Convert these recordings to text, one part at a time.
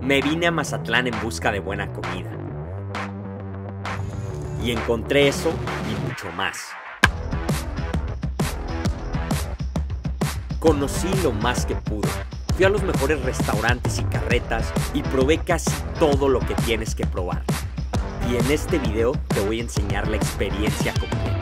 Me vine a Mazatlán en busca de buena comida. Y encontré eso y mucho más. Conocí lo más que pude. Fui a los mejores restaurantes y carretas y probé casi todo lo que tienes que probar. Y en este video te voy a enseñar la experiencia completa.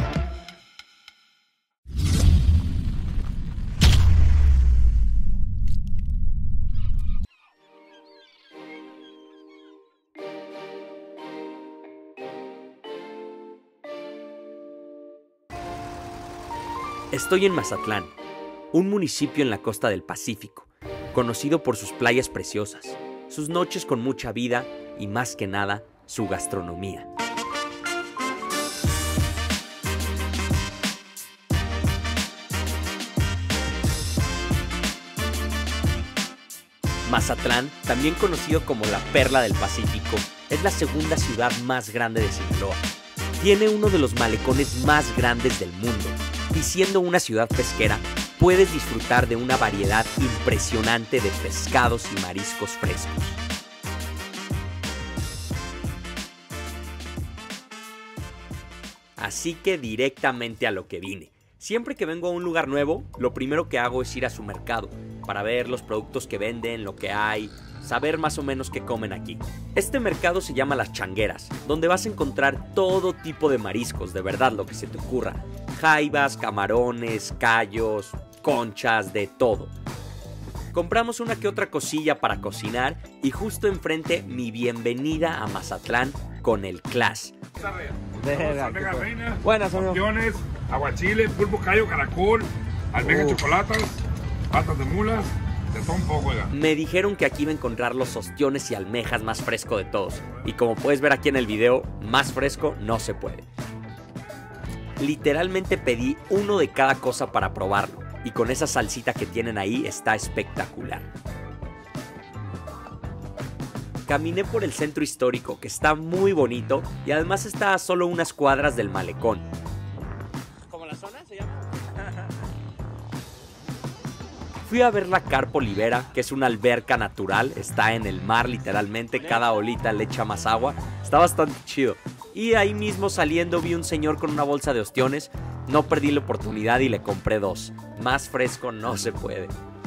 Estoy en Mazatlán, un municipio en la costa del Pacífico, conocido por sus playas preciosas, sus noches con mucha vida y más que nada, su gastronomía. Mazatlán, también conocido como la Perla del Pacífico, es la segunda ciudad más grande de Sinaloa. Tiene uno de los malecones más grandes del mundo. Y siendo una ciudad pesquera, puedes disfrutar de una variedad impresionante de pescados y mariscos frescos. Así que directamente a lo que vine. Siempre que vengo a un lugar nuevo, lo primero que hago es ir a su mercado, para ver los productos que venden, lo que hay, saber más o menos qué comen aquí. Este mercado se llama Las Changueras, donde vas a encontrar todo tipo de mariscos, de verdad lo que se te ocurra. Jaibas, camarones, callos, conchas, de todo. Compramos una que otra cosilla para cocinar y justo enfrente mi bienvenida a Mazatlán con el Clash. Almeja reina, buenas, opciones, aguachile, pulpo, callo, caracol, almeja chocolatas, patas de mulas, de todo un poco, oiga. Me dijeron que aquí iba a encontrar los ostiones y almejas más fresco de todos. Y como puedes ver aquí en el video, más fresco no se puede. Literalmente pedí uno de cada cosa para probarlo. Y con esa salsita que tienen ahí está espectacular. Caminé por el centro histórico, que está muy bonito y además está a solo unas cuadras del malecón. ¿Cómo la zona se llama? Fui a ver la Carpa Olivera, que es una alberca natural, está en el mar literalmente, cada olita le echa más agua, está bastante chido. Y ahí mismo saliendo vi un señor con una bolsa de ostiones, no perdí la oportunidad y le compré dos. Más fresco no se puede.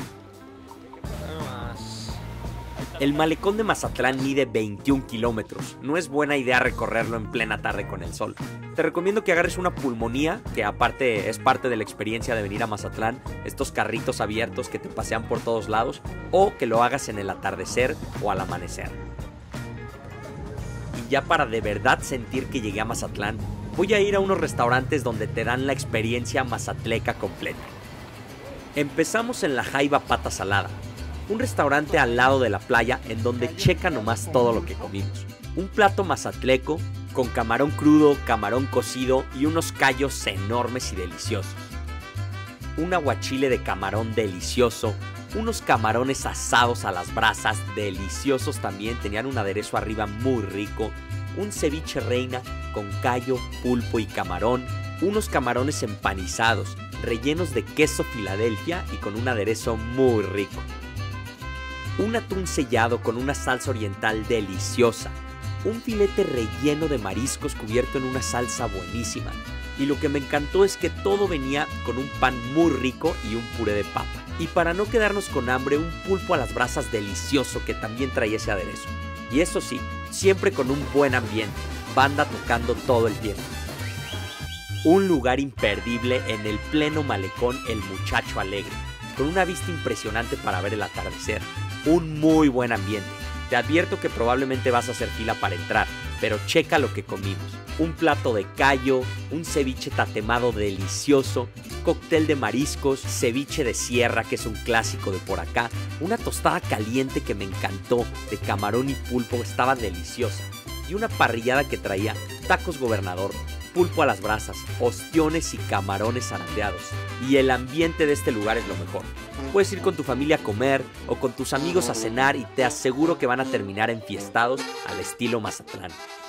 El malecón de Mazatlán mide 21 kilómetros. No es buena idea recorrerlo en plena tarde con el sol. Te recomiendo que agarres una pulmonía, que aparte es parte de la experiencia de venir a Mazatlán, estos carritos abiertos que te pasean por todos lados, o que lo hagas en el atardecer o al amanecer. Y ya para de verdad sentir que llegué a Mazatlán, voy a ir a unos restaurantes donde te dan la experiencia mazatleca completa. Empezamos en la Jaiba Pata Salada, un restaurante al lado de la playa en donde checa nomás todo lo que comimos. Un plato mazatleco con camarón crudo, camarón cocido y unos callos enormes y deliciosos. Un aguachile de camarón delicioso, unos camarones asados a las brasas deliciosos también, tenían un aderezo arriba muy rico, un ceviche reina con callo, pulpo y camarón, unos camarones empanizados, rellenos de queso Filadelfia y con un aderezo muy rico. Un atún sellado con una salsa oriental deliciosa, un filete relleno de mariscos cubierto en una salsa buenísima. Y lo que me encantó es que todo venía con un pan muy rico y un puré de papa. Y para no quedarnos con hambre, un pulpo a las brasas delicioso que también traía ese aderezo. Y eso sí, siempre con un buen ambiente, banda tocando todo el tiempo. Un lugar imperdible en el pleno malecón El Muchacho Alegre, con una vista impresionante para ver el atardecer. Un muy buen ambiente. Te advierto que probablemente vas a hacer fila para entrar, pero checa lo que comimos. Un plato de callo, un ceviche tatemado delicioso, cóctel de mariscos, ceviche de sierra, que es un clásico de por acá, una tostada caliente que me encantó, de camarón y pulpo, estaba deliciosa, y una parrillada que traía tacos gobernador, pulpo a las brasas, ostiones y camarones zarandeados. Y el ambiente de este lugar es lo mejor. Puedes ir con tu familia a comer o con tus amigos a cenar y te aseguro que van a terminar enfiestados al estilo Mazatlán.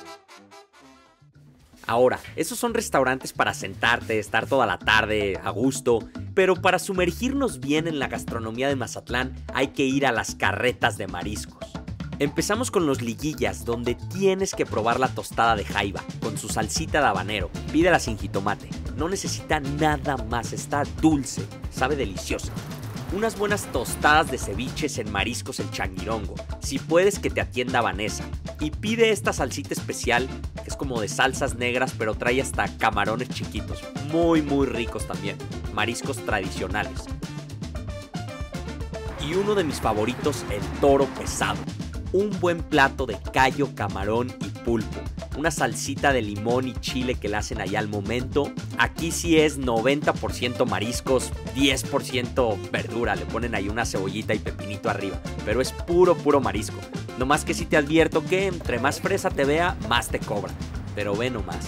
Ahora, esos son restaurantes para sentarte, estar toda la tarde a gusto, pero para sumergirnos bien en la gastronomía de Mazatlán hay que ir a las carretas de mariscos. Empezamos con los liguillas, donde tienes que probar la tostada de jaiba, con su salsita de habanero. Pídela sin jitomate, no necesita nada más, está dulce, sabe deliciosa. Unas buenas tostadas de ceviches en Mariscos El Changuirongo, si puedes que te atienda Vanessa. Y pide esta salsita especial, que es como de salsas negras, pero trae hasta camarones chiquitos, muy ricos también, mariscos tradicionales. Y uno de mis favoritos, el toro pesado. Un buen plato de callo, camarón y pulpo. Una salsita de limón y chile que le hacen allá al momento. Aquí sí es 90% mariscos, 10% verdura. Le ponen ahí una cebollita y pepinito arriba. Pero es puro marisco. Nomás que sí te advierto que entre más fresa te vea, más te cobra. Pero ve nomás.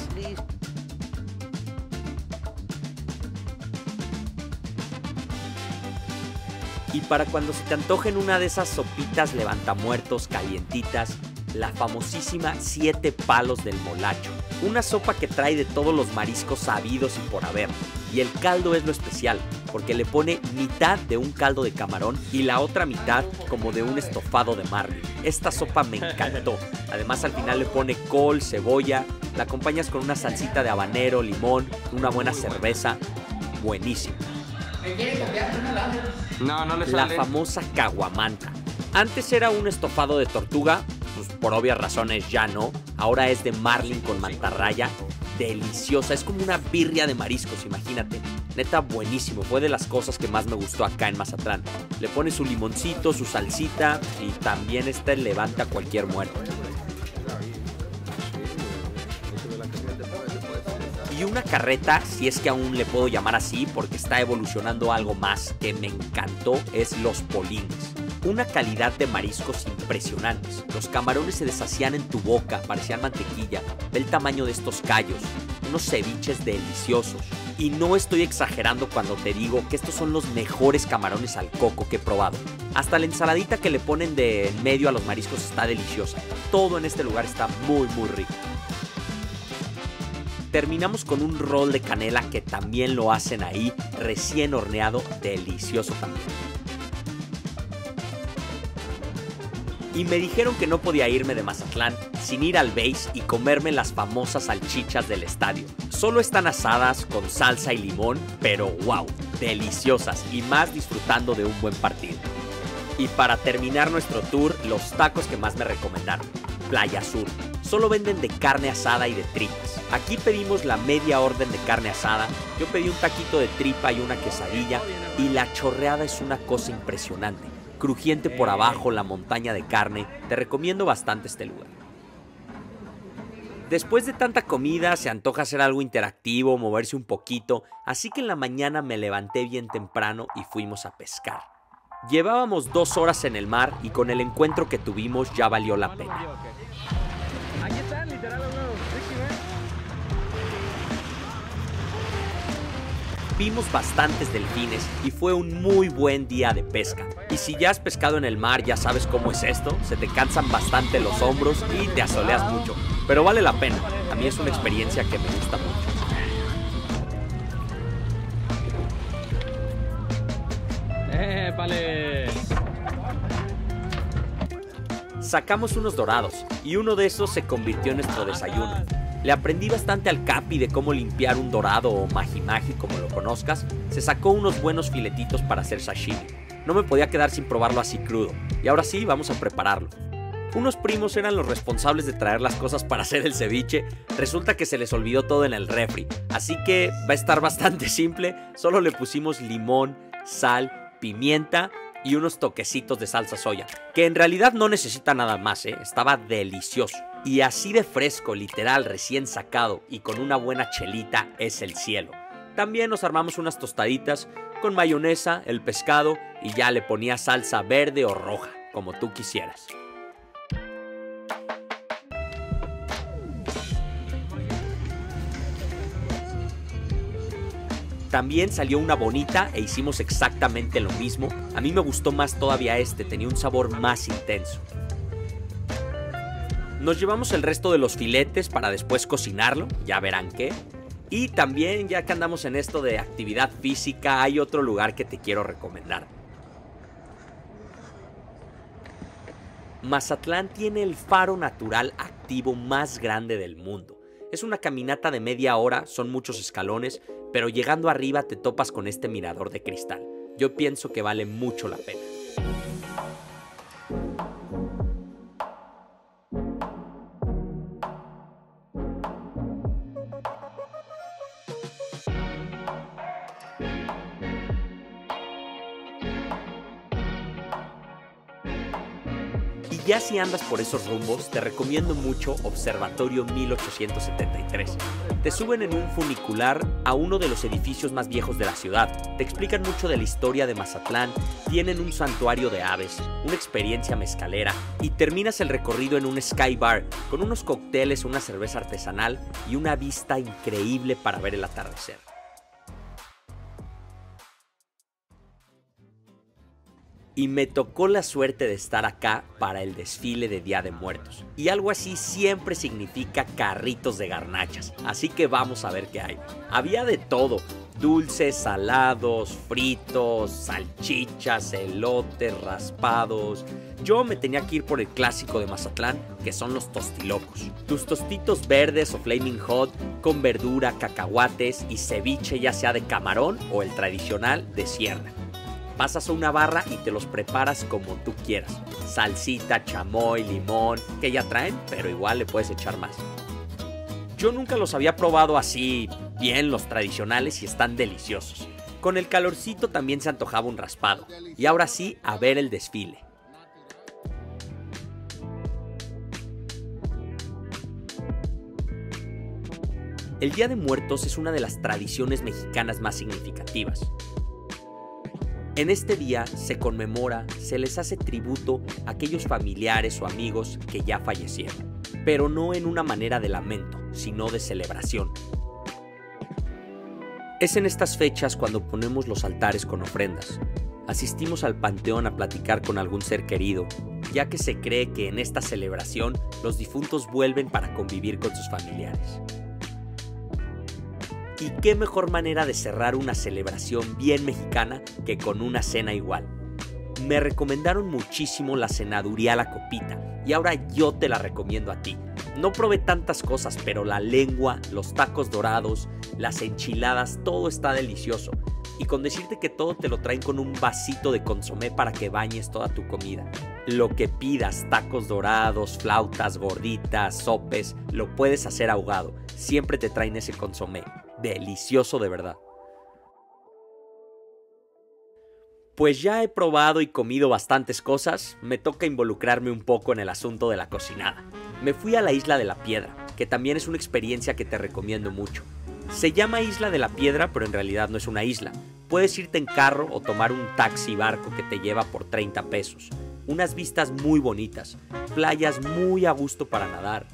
Y para cuando se te antojen una de esas sopitas levantamuertos calientitas, la famosísima 7 palos del molacho. Una sopa que trae de todos los mariscos sabidos y por haber. Y el caldo es lo especial, porque le pone mitad de un caldo de camarón y la otra mitad como de un estofado de marlin. Esta sopa me encantó. Además al final le pone col, cebolla, la acompañas con una salsita de habanero, limón, una buena cerveza. Buenísimo. No le sale. La famosa caguamanta. Antes era un estofado de tortuga, pues por obvias razones ya no. Ahora es de marlin con mantarraya. Deliciosa, es como una birria de mariscos, imagínate. Neta buenísimo, fue de las cosas que más me gustó acá en Mazatlán. Le pone su limoncito, su salsita y también levanta cualquier muerto. Y una carreta, si es que aún le puedo llamar así porque está evolucionando algo más que me encantó, es los polines. Una calidad de mariscos impresionantes. Los camarones se deshacían en tu boca, parecían mantequilla. Ve el tamaño de estos callos, unos ceviches deliciosos. Y no estoy exagerando cuando te digo que estos son los mejores camarones al coco que he probado. Hasta la ensaladita que le ponen de en medio a los mariscos está deliciosa. Todo en este lugar está muy rico. Terminamos con un rol de canela que también lo hacen ahí, recién horneado, delicioso también. Y me dijeron que no podía irme de Mazatlán sin ir al Base y comerme las famosas salchichas del estadio. Solo están asadas con salsa y limón, pero wow, deliciosas y más disfrutando de un buen partido. Y para terminar nuestro tour, los tacos que más me recomendaron. Playa Sur. Solo venden de carne asada y de tripas. Aquí pedimos la media orden de carne asada. Yo pedí un taquito de tripa y una quesadilla. Y la chorreada es una cosa impresionante. Crujiente por abajo, la montaña de carne. Te recomiendo bastante este lugar. Después de tanta comida, se antoja hacer algo interactivo, moverse un poquito. Así que en la mañana me levanté bien temprano y fuimos a pescar. Llevábamos 2 horas en el mar y con el encuentro que tuvimos ya valió la pena. Aquí están, literal, Vimos bastantes delfines y fue un muy buen día de pesca. Y si ya has pescado en el mar, ya sabes cómo es esto. Se te cansan bastante los hombros y te asoleas mucho. Pero vale la pena. A mí es una experiencia que me gusta mucho. ¡Épale! Sacamos unos dorados y uno de esos se convirtió en nuestro desayuno. Le aprendí bastante al Capi de cómo limpiar un dorado o maji-maji como lo conozcas. Se sacó unos buenos filetitos para hacer sashimi. No me podía quedar sin probarlo así crudo. Y ahora sí, vamos a prepararlo. Unos primos eran los responsables de traer las cosas para hacer el ceviche. Resulta que se les olvidó todo en el refri. Así que va a estar bastante simple. Solo le pusimos limón, sal, pimienta y unos toquecitos de salsa soya, que en realidad no necesita nada más, estaba delicioso. Y así de fresco, literal, recién sacado y con una buena chelita es el cielo. También nos armamos unas tostaditas con mayonesa, el pescado y ya le ponía salsa verde o roja, como tú quisieras. También salió una bonita e hicimos exactamente lo mismo. A mí me gustó más todavía tenía un sabor más intenso. Nos llevamos el resto de los filetes para después cocinarlo, ya verán qué. Y también, ya que andamos en esto de actividad física, hay otro lugar que te quiero recomendar. Mazatlán tiene el faro natural activo más grande del mundo. Es una caminata de media hora, son muchos escalones, pero llegando arriba te topas con este mirador de cristal. Yo pienso que vale mucho la pena. Ya si andas por esos rumbos, te recomiendo mucho Observatorio 1873. Te suben en un funicular a uno de los edificios más viejos de la ciudad, te explican mucho de la historia de Mazatlán, tienen un santuario de aves, una experiencia mezcalera y terminas el recorrido en un Sky Bar con unos cócteles, una cerveza artesanal y una vista increíble para ver el atardecer. Y me tocó la suerte de estar acá para el desfile de Día de Muertos. Y algo así siempre significa carritos de garnachas. Así que vamos a ver qué hay. Había de todo. Dulces, salados, fritos, salchichas, elotes, raspados. Yo me tenía que ir por el clásico de Mazatlán, que son los tostilocos. Tus tostitos verdes o flaming hot con verdura, cacahuates y ceviche, ya sea de camarón o el tradicional de sierra. Pasas a una barra y te los preparas como tú quieras. Salsita, chamoy, limón, que ya traen, pero igual le puedes echar más. Yo nunca los había probado así bien, los tradicionales, y están deliciosos. Con el calorcito también se antojaba un raspado. Y ahora sí, a ver el desfile. El Día de Muertos es una de las tradiciones mexicanas más significativas. En este día se conmemora, se les hace tributo a aquellos familiares o amigos que ya fallecieron, pero no en una manera de lamento, sino de celebración. Es en estas fechas cuando ponemos los altares con ofrendas. Asistimos al panteón a platicar con algún ser querido, ya que se cree que en esta celebración los difuntos vuelven para convivir con sus familiares. Y qué mejor manera de cerrar una celebración bien mexicana que con una cena igual. Me recomendaron muchísimo la cenaduría a la copita y ahora yo te la recomiendo a ti. No probé tantas cosas, pero la lengua, los tacos dorados, las enchiladas, todo está delicioso. Y con decirte que todo te lo traen con un vasito de consomé para que bañes toda tu comida. Lo que pidas, tacos dorados, flautas, gorditas, sopes, lo puedes hacer ahogado. Siempre te traen ese consomé. Delicioso de verdad. Pues ya he probado y comido bastantes cosas, me toca involucrarme un poco en el asunto de la cocinada. Me fui a la Isla de la Piedra, que también es una experiencia que te recomiendo mucho. Se llama Isla de la Piedra, pero en realidad no es una isla. Puedes irte en carro o tomar un taxi barco que te lleva por 30 pesos. Unas vistas muy bonitas, playas muy a gusto para nadar.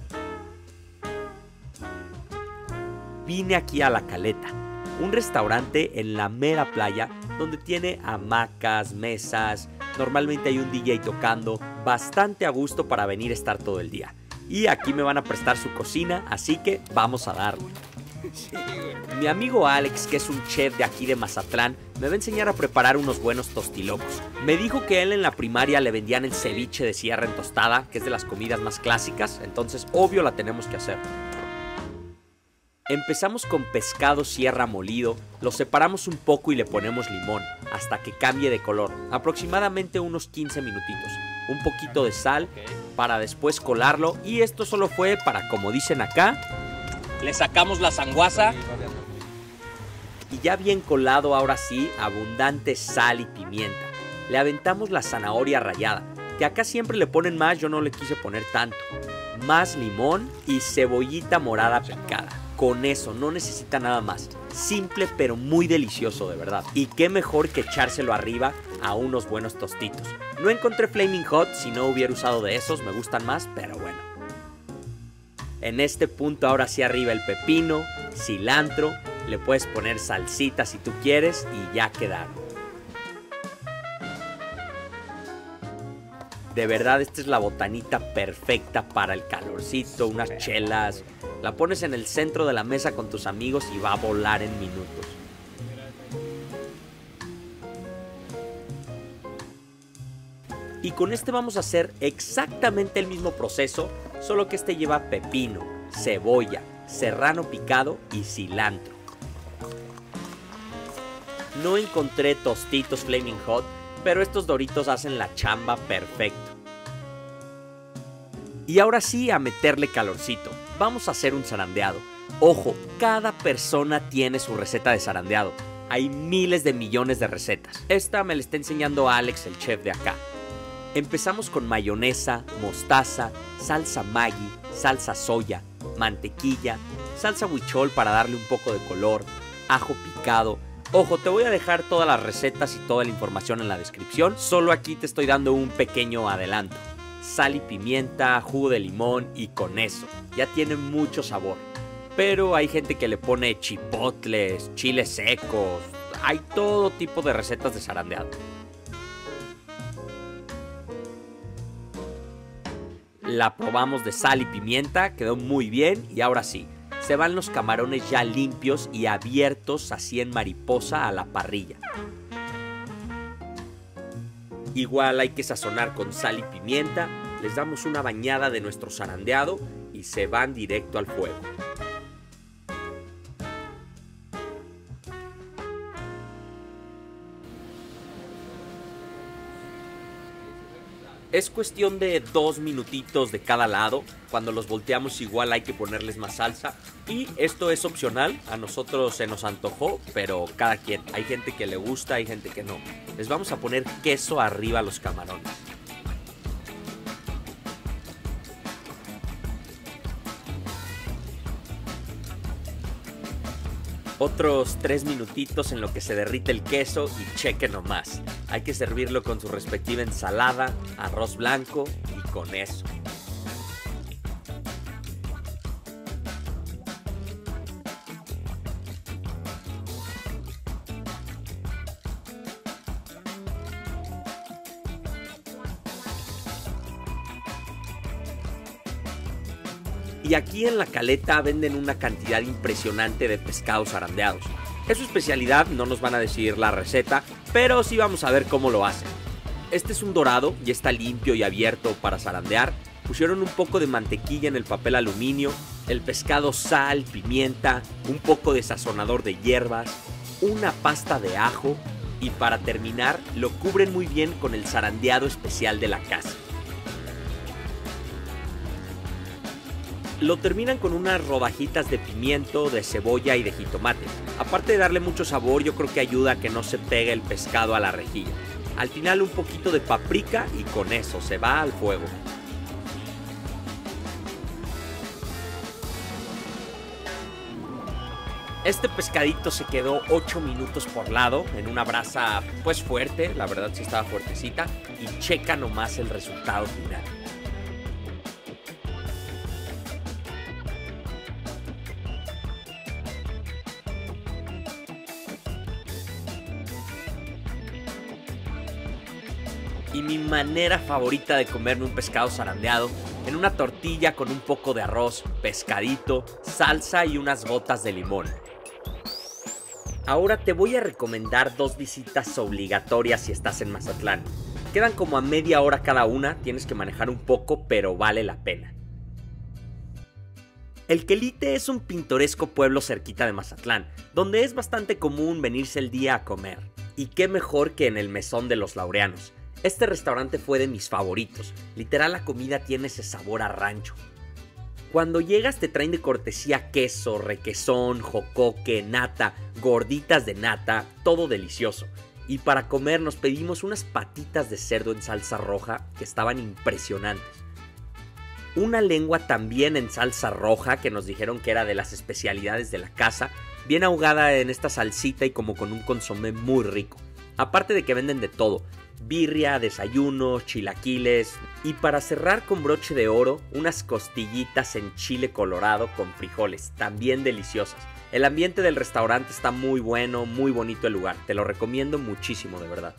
Vine aquí a La Caleta, un restaurante en la mera playa donde tiene hamacas, mesas, normalmente hay un DJ tocando, bastante a gusto para venir a estar todo el día. Y aquí me van a prestar su cocina, así que vamos a darle. Mi amigo Alex, que es un chef de aquí de Mazatlán, me va a enseñar a preparar unos buenos tostilocos. Me dijo que él en la primaria le vendían el ceviche de sierra en tostada, que es de las comidas más clásicas, entonces obvio la tenemos que hacer. Empezamos con pescado sierra molido, lo separamos un poco y le ponemos limón, hasta que cambie de color, aproximadamente unos 15 minutitos. Un poquito de sal para después colarlo y esto solo fue para, como dicen acá, Le sacamos la sanguaza. y ya bien colado ahora sí, abundante sal y pimienta. Le aventamos la zanahoria rallada, que acá siempre le ponen más, yo no le quise poner tanto. Más limón y cebollita morada picada. Con eso, no necesita nada más. Simple pero muy delicioso, de verdad. Y qué mejor que echárselo arriba a unos buenos tostitos. No encontré Flaming Hot, si no hubiera usado de esos, me gustan más, pero bueno. En este punto ahora sí arriba el pepino, cilantro, le puedes poner salsita si tú quieres y ya quedaron. De verdad, esta es la botanita perfecta para el calorcito, unas chelas. La pones en el centro de la mesa con tus amigos y va a volar en minutos. Y con este vamos a hacer exactamente el mismo proceso, solo que este lleva pepino, cebolla, serrano picado y cilantro. No encontré Tostitos Flaming Hot, pero estos Doritos hacen la chamba perfecto. Y ahora sí, a meterle calorcito. Vamos a hacer un zarandeado. Ojo, cada persona tiene su receta de zarandeado. Hay miles de millones de recetas. Esta me la está enseñando Alex, el chef de acá. Empezamos con mayonesa, mostaza, salsa Maggi, salsa soya, mantequilla, salsa huichol para darle un poco de color, ajo picado. Ojo, te voy a dejar todas las recetas y toda la información en la descripción. Solo aquí te estoy dando un pequeño adelanto. Sal y pimienta, jugo de limón y con eso. Ya tiene mucho sabor. Pero hay gente que le pone chipotles, chiles secos. Hay todo tipo de recetas de zarandeado. La probamos de sal y pimienta, quedó muy bien y ahora sí. Se van los camarones ya limpios y abiertos así en mariposa a la parrilla. Igual hay que sazonar con sal y pimienta, les damos una bañada de nuestro zarandeado y se van directo al fuego. Es cuestión de 2 minutitos de cada lado. Cuando los volteamos igual hay que ponerles más salsa. Y esto es opcional, a nosotros se nos antojó, pero cada quien. Hay gente que le gusta, hay gente que no. Les vamos a poner queso arriba a los camarones. Otros 3 minutitos en lo que se derrite el queso y cheque nomás. Hay que servirlo con su respectiva ensalada, arroz blanco y con eso. Y aquí en La Caleta venden una cantidad impresionante de pescados zarandeados. Es su especialidad, no nos van a decir la receta, pero sí vamos a ver cómo lo hacen. Este es un dorado, ya está limpio y abierto para zarandear. Pusieron un poco de mantequilla en el papel aluminio, el pescado sal, pimienta, un poco de sazonador de hierbas, una pasta de ajo y para terminar lo cubren muy bien con el zarandeado especial de la casa. Lo terminan con unas rodajitas de pimiento, de cebolla y de jitomate. Aparte de darle mucho sabor, yo creo que ayuda a que no se pegue el pescado a la rejilla. Al final un poquito de paprika y con eso se va al fuego. Este pescadito se quedó 8 minutos por lado en una brasa pues fuerte, la verdad sí estaba fuertecita, y checa nomás el resultado final. Y mi manera favorita de comerme un pescado zarandeado, en una tortilla con un poco de arroz, pescadito, salsa y unas gotas de limón. Ahora te voy a recomendar 2 visitas obligatorias si estás en Mazatlán. Quedan como a media hora cada una, tienes que manejar un poco, pero vale la pena. El Quelite es un pintoresco pueblo cerquita de Mazatlán, donde es bastante común venirse el día a comer. Y qué mejor que en el Mesón de los Laureanos. Este restaurante fue de mis favoritos, literal la comida tiene ese sabor a rancho. Cuando llegas te traen de cortesía queso, requesón, jocoque, nata, gorditas de nata, todo delicioso. Y para comer nos pedimos unas patitas de cerdo en salsa roja que estaban impresionantes. Una lengua también en salsa roja que nos dijeron que era de las especialidades de la casa, bien ahogada en esta salsita y como con un consomé muy rico. Aparte de que venden de todo, birria, desayunos, chilaquiles y para cerrar con broche de oro, unas costillitas en chile colorado con frijoles, también deliciosas. El ambiente del restaurante está muy bueno, muy bonito el lugar, te lo recomiendo muchísimo de verdad.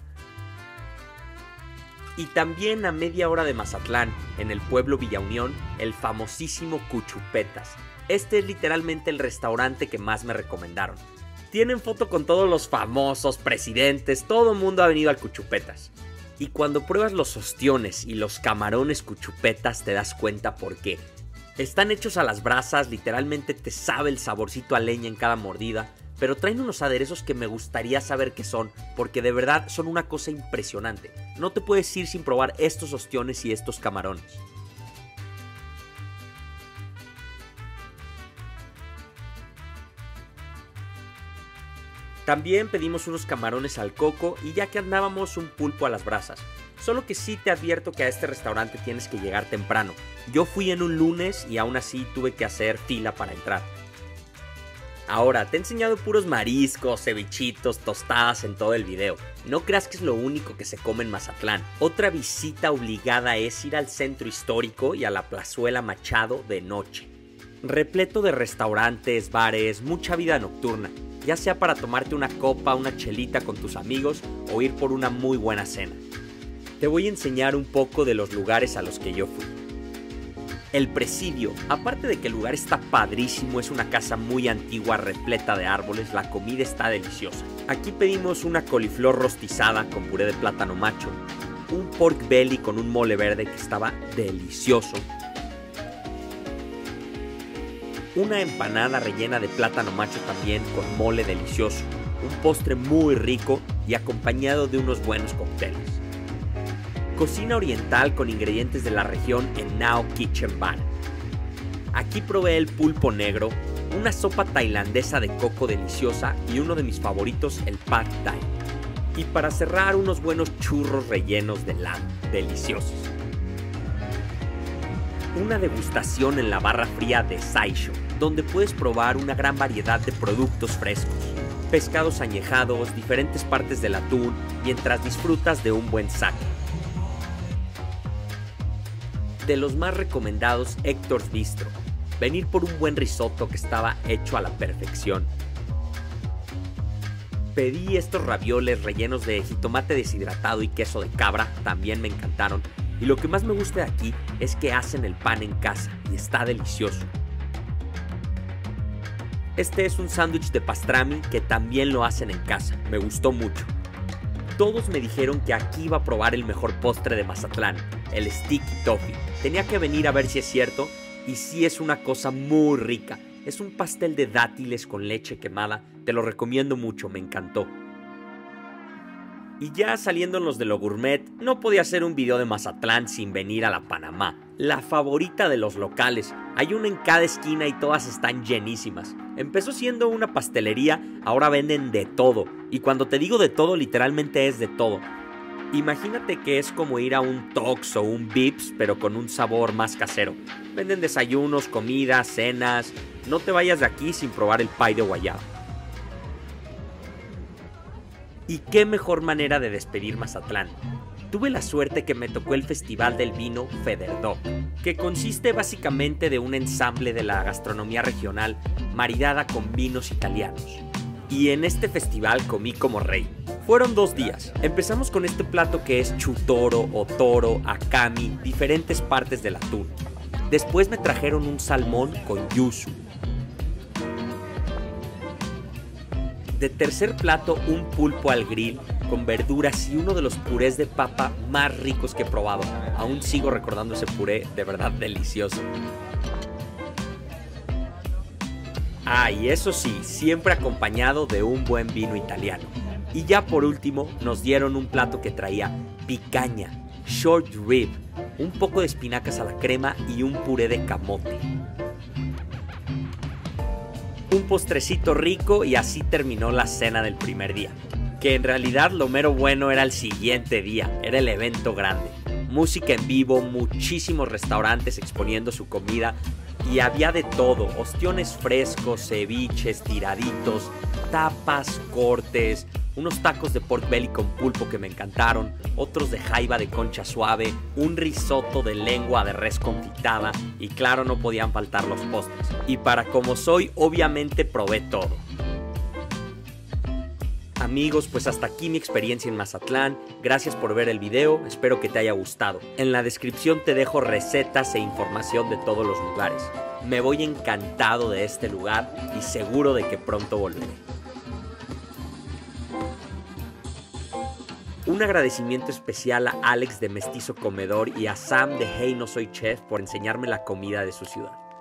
Y también a media hora de Mazatlán, en el pueblo Villa Unión, el famosísimo Cuchupetas. Este es literalmente el restaurante que más me recomendaron. Tienen foto con todos los famosos, presidentes, todo el mundo ha venido al Cuchupetas. Y cuando pruebas los ostiones y los camarones cuchupetas te das cuenta por qué. Están hechos a las brasas, literalmente te sabe el saborcito a leña en cada mordida, pero traen unos aderezos que me gustaría saber qué son, porque de verdad son una cosa impresionante. No te puedes ir sin probar estos ostiones y estos camarones. También pedimos unos camarones al coco y ya que andábamos un pulpo a las brasas. Solo que sí te advierto que a este restaurante tienes que llegar temprano. Yo fui en un lunes y aún así tuve que hacer fila para entrar. Ahora, te he enseñado puros mariscos, cevichitos, tostadas en todo el video. No creas que es lo único que se come en Mazatlán. Otra visita obligada es ir al centro histórico y a la plazuela Machado de noche. Repleto de restaurantes, bares, mucha vida nocturna. Ya sea para tomarte una copa, una chelita con tus amigos o ir por una muy buena cena. Te voy a enseñar un poco de los lugares a los que yo fui. El Presidio, aparte de que el lugar está padrísimo, es una casa muy antigua repleta de árboles, la comida está deliciosa. Aquí pedimos una coliflor rostizada con puré de plátano macho, un pork belly con un mole verde que estaba delicioso, una empanada rellena de plátano macho también con mole delicioso, un postre muy rico y acompañado de unos buenos cócteles. Cocina oriental con ingredientes de la región en Nao Kitchen Bar. Aquí probé el pulpo negro, una sopa tailandesa de coco deliciosa y uno de mis favoritos, el Pad Thai. Y para cerrar, unos buenos churros rellenos de lamb, deliciosos. Una degustación en la barra fría de Saisho, donde puedes probar una gran variedad de productos frescos, pescados añejados, diferentes partes del atún, mientras disfrutas de un buen sake. De los más recomendados, Héctor's Bistro. Venir por un buen risotto que estaba hecho a la perfección. Pedí estos ravioles rellenos de jitomate deshidratado y queso de cabra, también me encantaron. Y lo que más me gusta de aquí es que hacen el pan en casa y está delicioso. Este es un sándwich de pastrami que también lo hacen en casa, me gustó mucho. Todos me dijeron que aquí iba a probar el mejor postre de Mazatlán, el Sticky Toffee. Tenía que venir a ver si es cierto, y sí es una cosa muy rica. Es un pastel de dátiles con leche quemada, te lo recomiendo mucho, me encantó. Y ya saliéndonos de lo gourmet, no podía hacer un video de Mazatlán sin venir a la Panamá, la favorita de los locales. Hay una en cada esquina y todas están llenísimas. Empezó siendo una pastelería, ahora venden de todo. Y cuando te digo de todo, literalmente es de todo. Imagínate que es como ir a un Tox o un Vips, pero con un sabor más casero. Venden desayunos, comidas, cenas. No te vayas de aquí sin probar el pie de guayaba. Y qué mejor manera de despedir Mazatlán. Tuve la suerte que me tocó el Festival del Vino Federdog, que consiste básicamente de un ensamble de la gastronomía regional maridada con vinos italianos. Y en este festival comí como rey. Fueron 2 días. Empezamos con este plato que es chutoro, otoro, akami, diferentes partes del atún. Después me trajeron un salmón con yuzu. De tercer plato, un pulpo al grill con verduras y uno de los purés de papa más ricos que he probado. Aún sigo recordando ese puré, de verdad delicioso. Ah, y eso sí, siempre acompañado de un buen vino italiano. Y ya por último, nos dieron un plato que traía picaña, short rib, un poco de espinacas a la crema y un puré de camote. Un postrecito rico y así terminó la cena del primer día. Que en realidad lo mero bueno era el siguiente día, era el evento grande. Música en vivo, muchísimos restaurantes exponiendo su comida y había de todo, ostiones frescos, ceviches, tiraditos, tapas, cortes, unos tacos de pork belly con pulpo que me encantaron, otros de jaiba de concha suave, un risotto de lengua de res confitada y claro no podían faltar los postres. Y para como soy, obviamente probé todo. Amigos, pues hasta aquí mi experiencia en Mazatlán. Gracias por ver el video, espero que te haya gustado. En la descripción te dejo recetas e información de todos los lugares. Me voy encantado de este lugar y seguro de que pronto volveré. Una Un agradecimiento especial a Alex de Mestizo Comedor y a Sam de Hey No Soy Chef por enseñarme la comida de su ciudad.